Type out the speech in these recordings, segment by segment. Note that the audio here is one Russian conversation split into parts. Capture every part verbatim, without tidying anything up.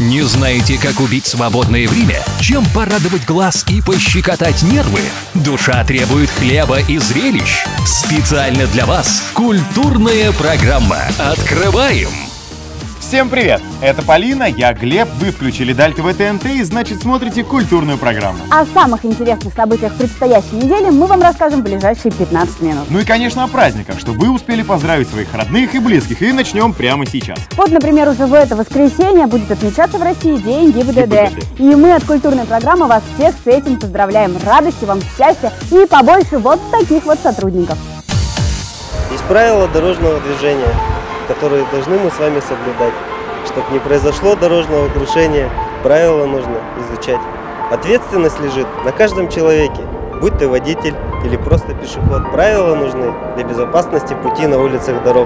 Не знаете, как убить свободное время? Чем порадовать глаз и пощекотать нервы? Душа требует хлеба и зрелищ. Специально для вас культурная программа. Открываем! Всем привет! Это Полина, я Глеб, вы включили Даль ТВ ТНТ и значит смотрите культурную программу. О самых интересных событиях предстоящей недели мы вам расскажем в ближайшие пятнадцать минут. Ну и, конечно, о праздниках, чтобы вы успели поздравить своих родных и близких. И начнем прямо сейчас. Вот, например, уже в это воскресенье будет отмечаться в России День ГИБДД. И мы от культурной программы вас всех с этим поздравляем. Радости вам, счастья и побольше вот таких вот сотрудников. Есть правила дорожного движения, которые должны мы с вами соблюдать. Чтобы не произошло дорожного крушения, правила нужно изучать. Ответственность лежит на каждом человеке, будь ты водитель или просто пешеход. Правила нужны для безопасности пути на улицах дорог.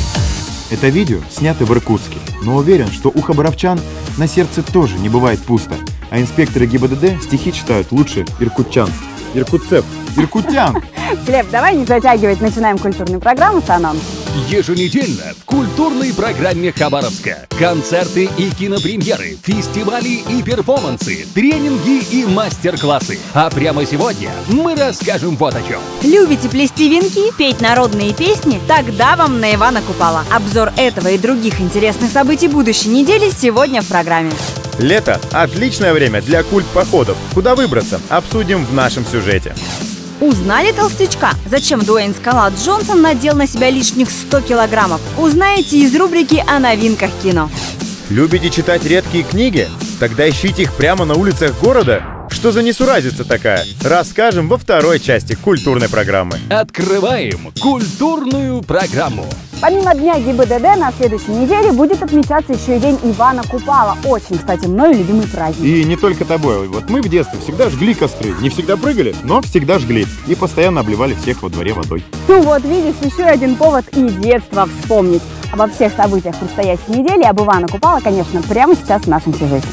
Это видео снято в Иркутске, но уверен, что у хабаровчан на сердце тоже не бывает пусто. А инспекторы ГИБДД стихи читают лучше иркутчан. Иркутцев, иркутян. Глеб, давай не затягивать, начинаем культурную программу с анонсом. Еженедельно в культурной программе Хабаровска. Концерты и кинопремьеры, фестивали и перформансы, тренинги и мастер-классы. А прямо сегодня мы расскажем вот о чем. Любите плести венки, петь народные песни? Тогда вам на Ивана Купала. Обзор этого и других интересных событий будущей недели сегодня в программе. Лето – отличное время для культ-походов. Куда выбраться? Обсудим в нашем сюжете. Узнали толстячка? Зачем Дуэйн «Скала» Джонсон надел на себя лишних сто килограммов? Узнаете из рубрики о новинках кино. Любите читать редкие книги? Тогда ищите их прямо на улицах города. Что за несуразица такая? Расскажем во второй части культурной программы. Открываем культурную программу. Помимо Дня ГИБДД на следующей неделе будет отмечаться еще и День Ивана Купала. Очень, кстати, мною любимый праздник. И не только тобой. Вот мы в детстве всегда жгли костры. Не всегда прыгали, но всегда жгли. И постоянно обливали всех во дворе водой. Ну вот, видишь, еще один повод и детство вспомнить. Обо всех событиях предстоящей недели, об Ивана Купала, конечно, прямо сейчас в нашем сюжете.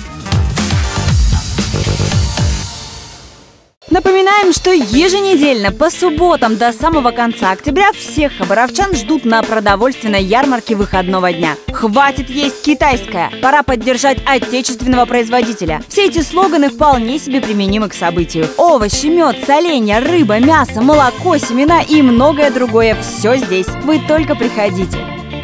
Напоминаем, что еженедельно по субботам до самого конца октября всех хабаровчан ждут на продовольственной ярмарке выходного дня. Хватит есть китайское, пора поддержать отечественного производителя. Все эти слоганы вполне себе применимы к событию. Овощи, мед, соленья, рыба, мясо, молоко, семена и многое другое – все здесь. Вы только приходите.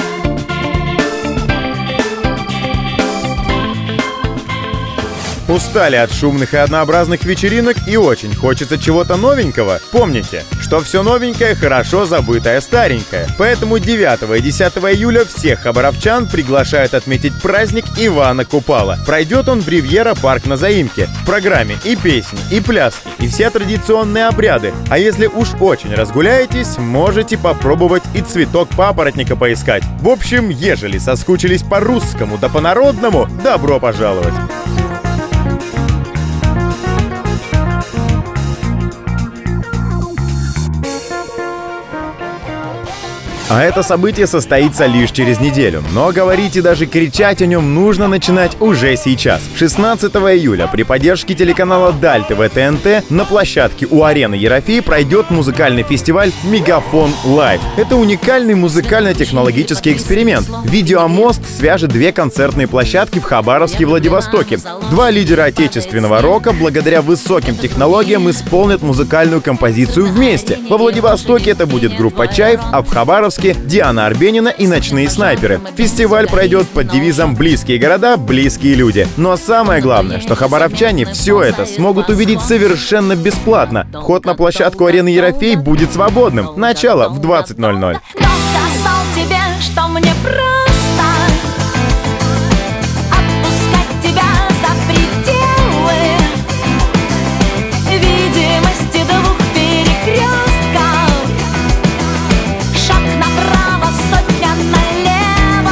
Устали от шумных и однообразных вечеринок и очень хочется чего-то новенького? Помните, что все новенькое хорошо забытое старенькое. Поэтому девятого и десятого июля всех хабаровчан приглашают отметить праздник Ивана Купала. Пройдет он в Ривьера парк на Заимке. В программе и песни, и пляски, и все традиционные обряды. А если уж очень разгуляетесь, можете попробовать и цветок папоротника поискать. В общем, ежели соскучились по русскому да по народному, добро пожаловать! А это событие состоится лишь через неделю, но говорить и даже кричать о нем нужно начинать уже сейчас. шестнадцатого июля при поддержке телеканала Даль ТВ ТНТ на площадке у арены Ерофей пройдет музыкальный фестиваль «Мегафон Лайв». Это уникальный музыкально-технологический эксперимент. Видеомост свяжет две концертные площадки в Хабаровске и Владивостоке. Два лидера отечественного рока благодаря высоким технологиям исполнят музыкальную композицию вместе. Во Владивостоке это будет группа «Чайф», а в Хабаровске Диана Арбенина и «Ночные снайперы». Фестиваль пройдет под девизом «Близкие города, близкие люди». Но самое главное, что хабаровчане все это смогут увидеть совершенно бесплатно. Вход на площадку арены Ерофей будет свободным. Начало в двадцать ноль ноль. Кто сказал тебе, что мне просто отпускать тебя за пределы видимости двух перекрестков? Шаг направо, сотня налево.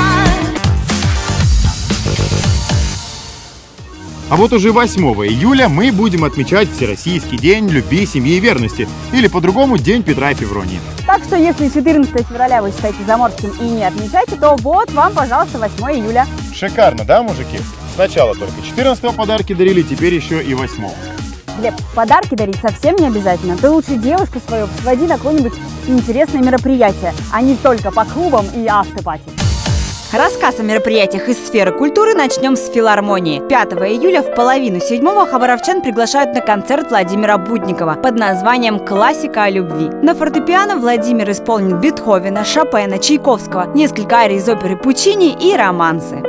А вот уже восьмого июля мы будем отмечать Всероссийский день любви, семьи и верности. Или по-другому День Петра и Февронии. Так что если четырнадцатого февраля вы считаете заморским и не отмечаете, то вот вам, пожалуйста, восьмого июля. Шикарно, да, мужики? Сначала только четырнадцатого подарки дарили, теперь еще и восьмого. Глеб, подарки дарить совсем не обязательно. Ты лучше девушку свою своди на какое-нибудь интересное мероприятие, а не только по клубам и автопати. Рассказ о мероприятиях из сферы культуры начнем с филармонии. пятого июля в половину седьмого хабаровчан приглашают на концерт Владимира Будникова под названием «Классика о любви». На фортепиано Владимир исполнит Бетховена, Шопена, Чайковского, несколько арий из оперы Пучини и романсы.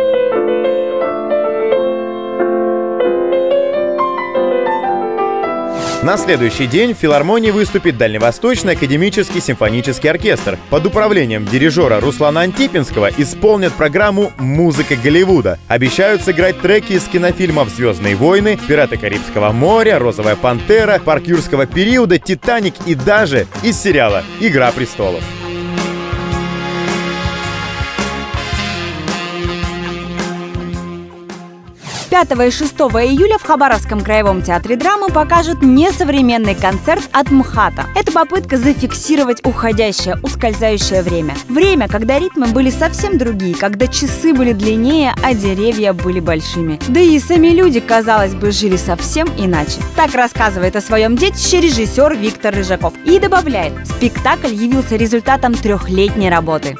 На следующий день в филармонии выступит Дальневосточный академический симфонический оркестр. Под управлением дирижера Руслана Антипинского исполнят программу «Музыка Голливуда». Обещают сыграть треки из кинофильмов «Звездные войны», «Пираты Карибского моря», «Розовая пантера», «Парк юрского периода», «Титаник» и даже из сериала «Игра престолов». пятого и шестого июля в Хабаровском краевом театре драмы покажут несовременный концерт от МХАТа. Это попытка зафиксировать уходящее, ускользающее время. Время, когда ритмы были совсем другие, когда часы были длиннее, а деревья были большими. Да и сами люди, казалось бы, жили совсем иначе. Так рассказывает о своем детище режиссер Виктор Рыжаков. И добавляет, спектакль явился результатом трехлетней работы.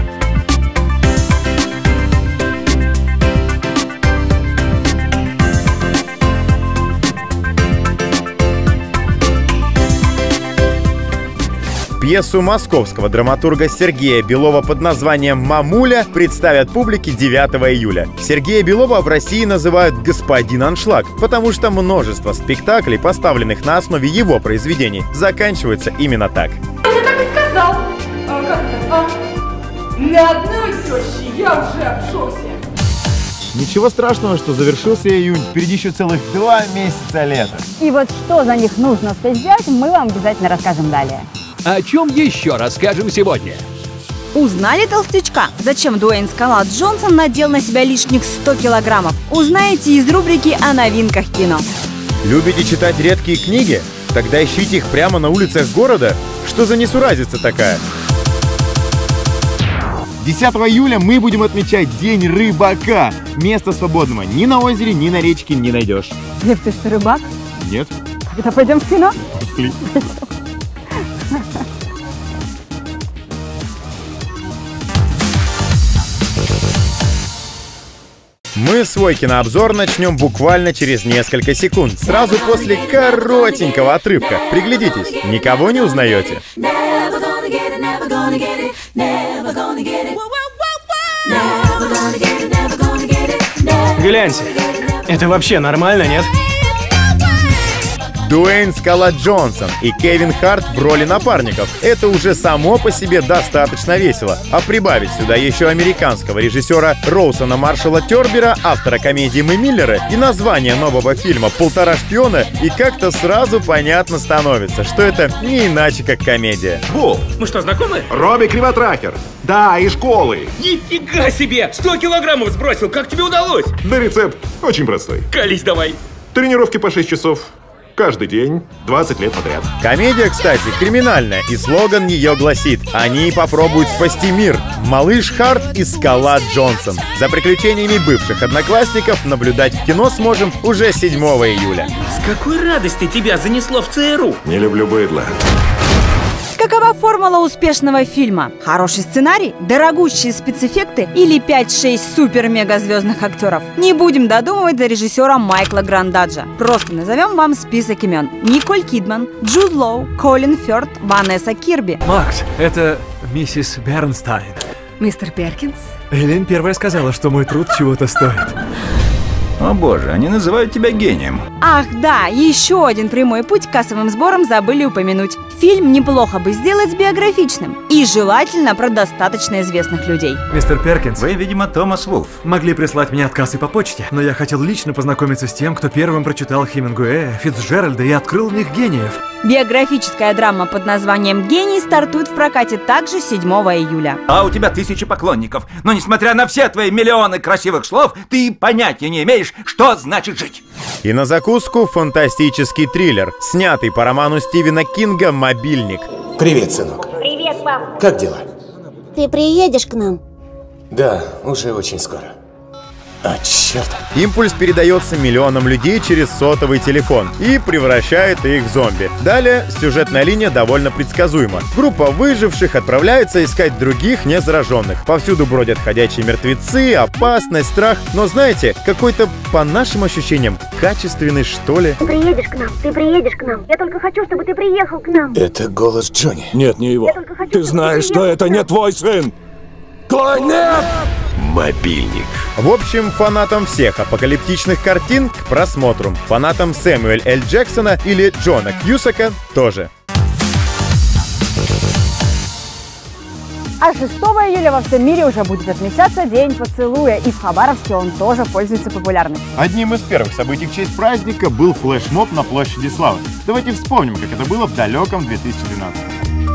Пьесу московского драматурга Сергея Белова под названием «Мамуля» представят публике девятого июля. Сергея Белова в России называют «господин аншлаг», потому что множество спектаклей, поставленных на основе его произведений, заканчиваются именно так. Я так и сказал. А, как это? А? На одной тещи я уже обжегся. Ничего страшного, что завершился июнь, впереди еще целых два месяца лета. И вот что за них нужно успеть сделать, мы вам обязательно расскажем далее. О чем еще расскажем сегодня? Узнали толстячка? Зачем Дуэйн «Скала» Джонсон надел на себя лишних сто килограммов? Узнаете из рубрики о новинках кино. Любите читать редкие книги? Тогда ищите их прямо на улицах города. Что за несуразица такая? десятого июля мы будем отмечать День рыбака. Места свободного ни на озере, ни на речке не найдешь. Лев, ты что, рыбак? Нет. Тогда пойдем в кино? Пошли. Мы свой кинообзор начнем буквально через несколько секунд, сразу после коротенького отрывка. Приглядитесь, никого не узнаете? Гляньте, это вообще нормально, нет? Дуэйн «Скала» Джонсон и Кевин Харт в роли напарников. Это уже само по себе достаточно весело. А прибавить сюда еще американского режиссера Роусона Маршалла Тербера, автора комедии «Мы Миллеры», и название нового фильма «Полтора шпиона», и как-то сразу понятно становится, что это не иначе, как комедия. Бу! Мы что, знакомы? Робби Кривотракер. Да, и школы. Нифига себе! сто килограммов сбросил! Как тебе удалось? Да рецепт очень простой. Колись давай. Тренировки по шесть часов. Каждый день, двадцать лет подряд. Комедия, кстати, криминальная, и слоган ее гласит: «Они попробуют спасти мир. Малыш Харт и Скала Джонсон». За приключениями бывших одноклассников наблюдать в кино сможем уже седьмого июля. С какой радости тебя занесло в ЦРУ? Не люблю быдло. Какова формула успешного фильма? Хороший сценарий, дорогущие спецэффекты или пять-шесть супер-мега-звездных актеров? Не будем додумывать за режиссера Майкла Грандаджа. Просто назовем вам список имен. Николь Кидман, Джуд Лоу, Колин Фёрд, Ванесса Кирби. Макс, это миссис Бернстайн. Мистер Перкинс? Эллен первая сказала, что мой труд чего-то стоит. О боже, они называют тебя гением. Ах да, еще один прямой путь к кассовым сборам забыли упомянуть. Фильм неплохо бы сделать биографичным. И желательно про достаточно известных людей. Мистер Перкинс. Вы, видимо, Томас Вулф. Могли прислать мне отказ и по почте, но я хотел лично познакомиться с тем, кто первым прочитал Хемингуэя, Фицджеральда и открыл в них гениев. Биографическая драма под названием «Гений» стартует в прокате также седьмого июля. А у тебя тысячи поклонников. Но несмотря на все твои миллионы красивых слов, ты понятия не имеешь, что значит жить. И на закуску фантастический триллер, снятый по роману Стивена Кинга «Мобильник». Привет, сынок. Привет, пап. Как дела? Ты приедешь к нам? Да, уже очень скоро. А, черт. Импульс передается миллионам людей через сотовый телефон и превращает их в зомби. Далее сюжетная линия довольно предсказуема. Группа выживших отправляется искать других незараженных. Повсюду бродят ходячие мертвецы, опасность, страх. Но знаете, какой-то, по нашим ощущениям, качественный, что ли. Ты приедешь к нам, ты приедешь к нам. Я только хочу, чтобы ты приехал к нам. Это голос Джонни. Нет, не его. Хочу, ты знаешь, что это не твой сын. Клай, нет! Мобильник. В общем, фанатам всех апокалиптичных картин к просмотру. Фанатам Сэмюэль Л. Джексона или Джона Кьюсака тоже. А шестого июля во всем мире уже будет отмечаться День поцелуя, и в Хабаровске он тоже пользуется популярностью. Одним из первых событий в честь праздника был флешмоб на площади Славы. Давайте вспомним, как это было в далеком две тысячи двенадцатом.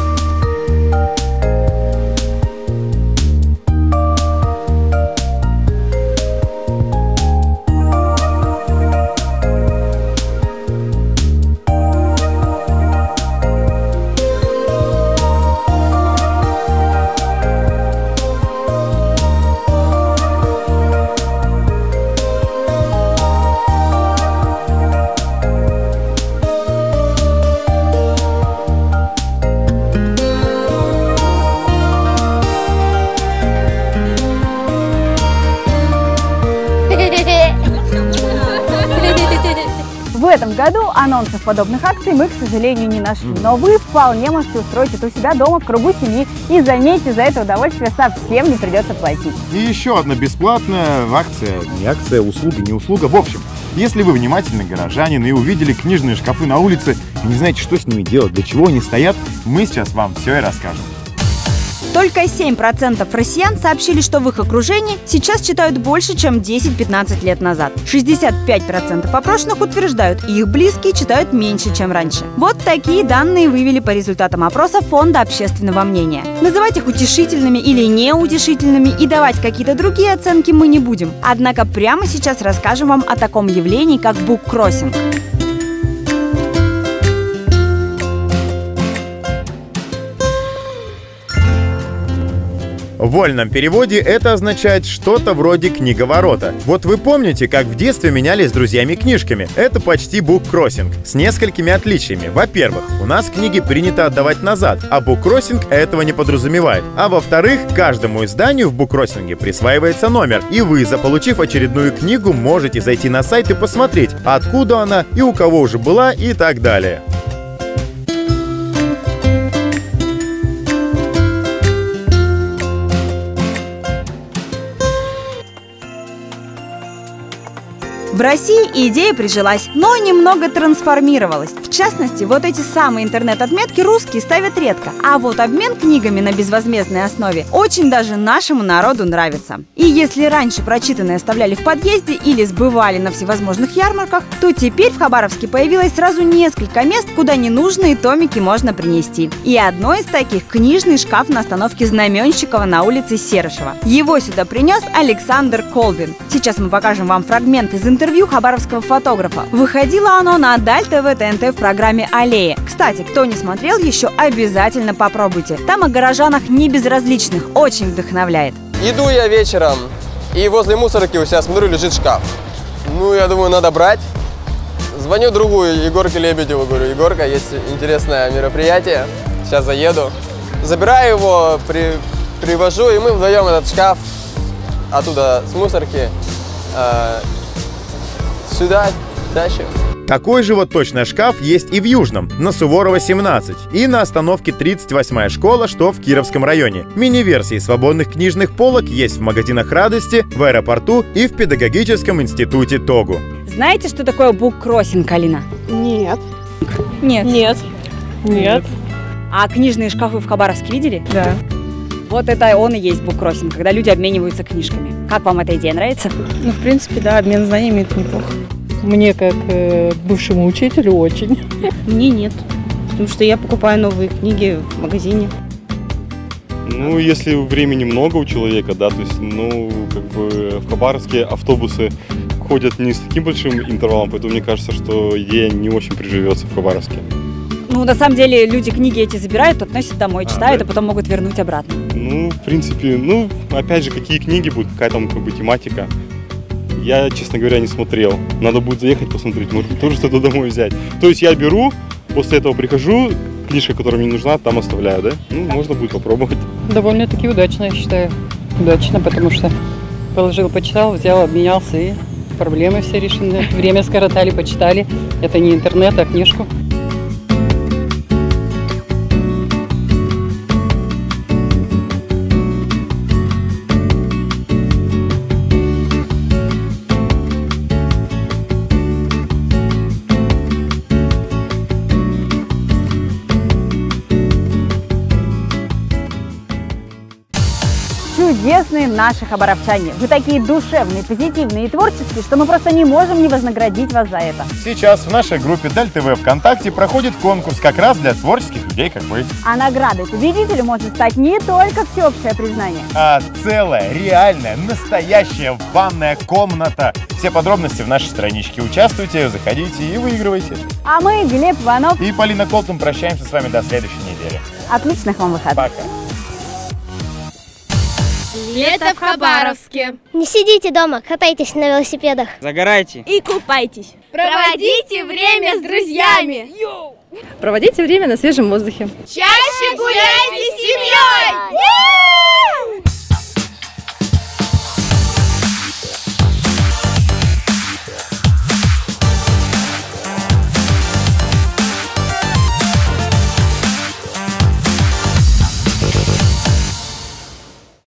В этом году анонсов подобных акций мы, к сожалению, не нашли. Но вы вполне можете устроить это у себя дома в кругу семьи. И заметьте, за это удовольствие совсем не придется платить. И еще одна бесплатная акция. Не акция, услуга, не услуга. В общем, если вы внимательный горожанин и увидели книжные шкафы на улице и не знаете, что с ними делать, для чего они стоят, мы сейчас вам все и расскажем. Только семь процентов россиян сообщили, что в их окружении сейчас читают больше, чем десять-пятнадцать лет назад. шестьдесят пять процентов опрошенных утверждают, их близкие читают меньше, чем раньше. Вот такие данные вывели по результатам опроса Фонда общественного мнения. Называть их утешительными или неутешительными и давать какие-то другие оценки мы не будем. Однако прямо сейчас расскажем вам о таком явлении, как буккроссинг. В вольном переводе это означает что-то вроде книговорота. Вот вы помните, как в детстве менялись с друзьями книжками? Это почти буккроссинг, с несколькими отличиями. Во-первых, у нас книги принято отдавать назад, а буккроссинг этого не подразумевает. А во-вторых, каждому изданию в буккроссинге присваивается номер, и вы, заполучив очередную книгу, можете зайти на сайт и посмотреть, откуда она и у кого уже была и так далее. В России идея прижилась, но немного трансформировалась. В частности, вот эти самые интернет-отметки русские ставят редко. А вот обмен книгами на безвозмездной основе очень даже нашему народу нравится. И если раньше прочитанные оставляли в подъезде или сбывали на всевозможных ярмарках, то теперь в Хабаровске появилось сразу несколько мест, куда ненужные томики можно принести. И одно из таких – книжный шкаф на остановке Знаменщикова на улице Серышева. Его сюда принес Александр Колбин. Сейчас мы покажем вам фрагмент из интервью интервью хабаровского фотографа. Выходило оно на Даль ТВ ТНТ в программе «Аллея». Кстати, кто не смотрел еще, обязательно попробуйте. Там о горожанах не безразличных, очень вдохновляет. Иду я вечером, и возле мусорки у себя смотрю, лежит шкаф. Ну, я думаю, надо брать. Звоню другу Егорке Лебедеву, говорю: Егорка, есть интересное мероприятие, сейчас заеду. Забираю его, при, привожу, и мы вдвоем этот шкаф оттуда с мусорки э, сюда, дальше. Такой же вот точно шкаф есть и в Южном, на Суворова семнадцать, и на остановке тридцать восьмая школа, что в Кировском районе. Мини-версии свободных книжных полок есть в магазинах «Радости», в аэропорту и в педагогическом институте ТОГУ. Знаете, что такое буккроссинг, Алина? Нет. Нет. Нет. Нет. А книжные шкафы в Хабаровске видели? Да. Вот это он и есть буккроссинг, когда люди обмениваются книжками. Как вам эта идея, нравится? Ну, в принципе, да, обмен знаниями – это неплохо. Мне, как э, бывшему учителю, очень. Мне нет, потому что я покупаю новые книги в магазине. Ну, если времени много у человека, да, то есть, ну, как бы в Хабаровске автобусы ходят не с таким большим интервалом, поэтому мне кажется, что идея не очень приживется в Хабаровске. Ну, на самом деле, люди книги эти забирают, относят домой, читают, а, да. а потом могут вернуть обратно. Ну, в принципе, ну, опять же, какие книги будут, какая там как бы тематика. Я, честно говоря, не смотрел. Надо будет заехать посмотреть, может тоже что-то домой взять. То есть я беру, после этого прихожу, книжка, которая мне нужна, там оставляю, да? Ну, можно будет попробовать. Довольно-таки удачно, я считаю. Удачно, потому что положил, почитал, взял, обменялся, и проблемы все решены. Время скоротали, почитали. Это не интернет, а книжку. Чудесные наши хабаровчане. Вы такие душевные, позитивные и творческие, что мы просто не можем не вознаградить вас за это. Сейчас в нашей группе Даль ТВ ВКонтакте проходит конкурс как раз для творческих людей, как вы. А наградой победителю может стать не только всеобщее признание, а целая, реальная, настоящая ванная комната. Все подробности в нашей страничке. Участвуйте, заходите и выигрывайте. А мы, Глеб Иванов и Полина Колтун, прощаемся с вами до следующей недели. Отличных вам выходных. Пока. Лето в Хабаровске. Не сидите дома, катайтесь на велосипедах. Загорайте. И купайтесь. Проводите время с друзьями. Проводите время на свежем воздухе. Чаще гуляйте с семьей.